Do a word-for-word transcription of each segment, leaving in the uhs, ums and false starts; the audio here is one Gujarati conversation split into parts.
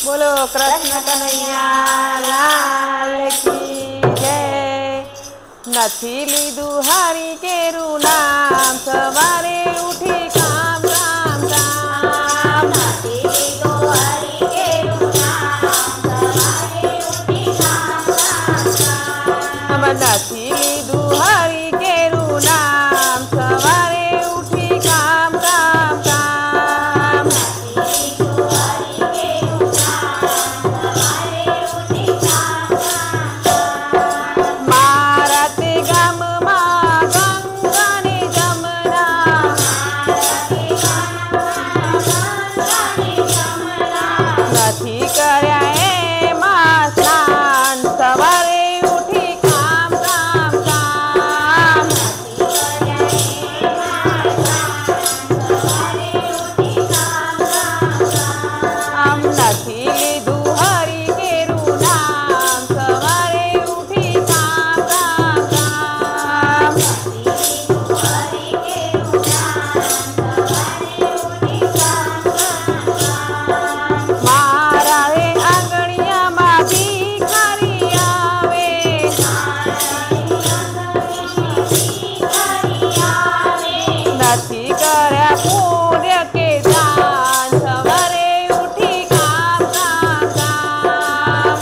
बोलो कृष्ण कन्हैया लाल की जय। નથી લીધું હરી કેરું નામ, સવારે ઉઠી કામ કામ કામ. નથી લીધું હરી કેરું નામ, સવારે ઉઠી કામ કામ કામ. નથી લીધું હરી કેરું નામ, સવારે ઉઠી કામ કામ કામ. નથી લીધું હરી કેરું નામ, સવારે ઉઠી કામ કામ કામ. મારા તે ગામમાં ગંગાને જમના, મારા તે ગામમાં ગંગાને જમના. નથી કર્યા એમાં સ્નાન, સવારે ઉઠી કામ કામ કામ. નથી કર્યા એમાં સ્નાન, સવારે ઉઠી કામ કામ કામ. આમ નથી લીધું હરી કેરું નામ, સવારે ઉઠી કામ કામ કામ. નથી લીધું હરી કેરું નામ, સવારે ઉઠી કામ કામ કામ. મારા રે આંગણિયામાં ભિખારી આવે, નથી કર્યા પુણ્ય કે દાન, સવારે ઉઠી કામ કામ કામ.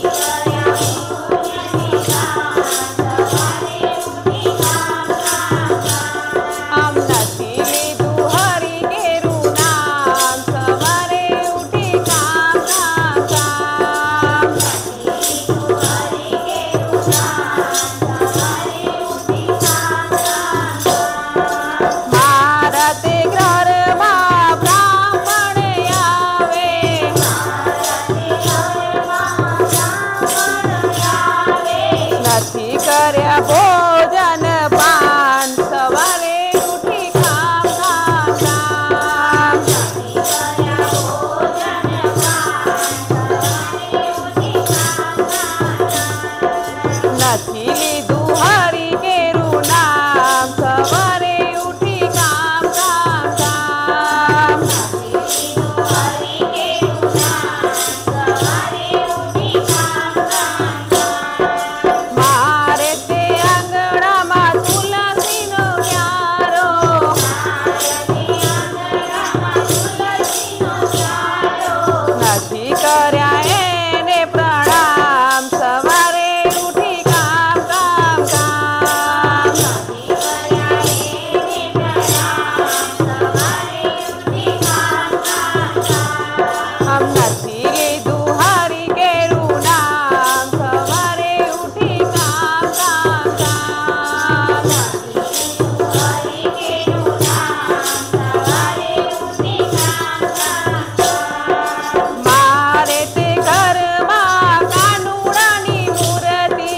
આમ નથી લીધું હરી કેરું નામ, સવારે ઉઠી કામ કામ કામ. મારા તે ઘરમાં બ્રાહ્મણ આવે, નથી કર્યા ભોજન પાન, સવારે ઉઠી કામ કામ કામ. નથી લીધું હરી કેરું નામ, સવારે ઉઠી કામ કામ કામ. મારે તે આંગણામાં તુલસીનો ક્યારો, નથી કર્યા એને પ્રણામ, સવારે ઉઠી કામ કામ કામ. આમ નથી લીધું હરી કેરું નામ, સવારે ઉઠી કામ કામ કામ. મારે તે ઘરમાં કાનુડાની મૂર્તિ,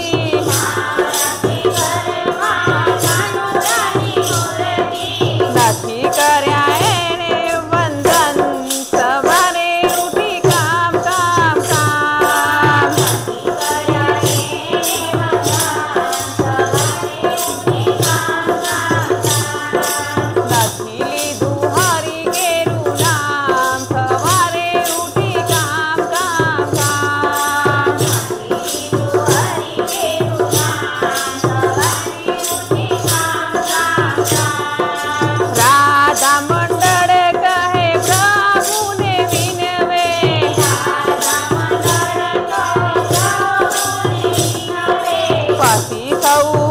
નથી કર્યા એને વંદન, સવારે ઉઠી કામ કામ કામ. નથી લીધું હરી કેરું નામ, સવારે ઉઠી કામ કામ કામ. રાધા મંડળ કહે પ્રભુને વિનવે, પછી સૌ